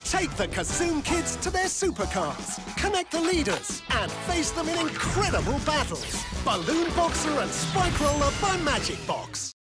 Take the Kazoom Kids to their supercars, connect the leaders, and face them in incredible battles. Ballon Boxer and Spike Roller by Magic Box.